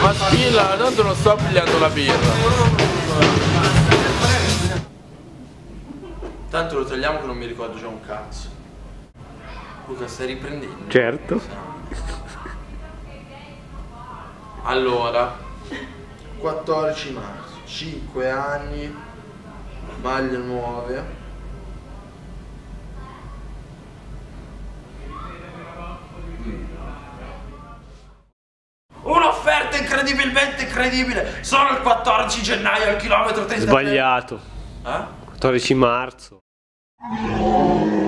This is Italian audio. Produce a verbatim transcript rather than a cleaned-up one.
Ma schilla, tanto non sto pigliando la birra. Tanto lo tagliamo che non mi ricordo già un cazzo. Luca, stai riprendendo? Certo. Allora, quattordici marzo, cinque anni, maglie nuove. Un'offerta incredibilmente credibile, solo il quattordici gennaio al chilometro trentatré. Sbagliato. Eh? quattordici marzo.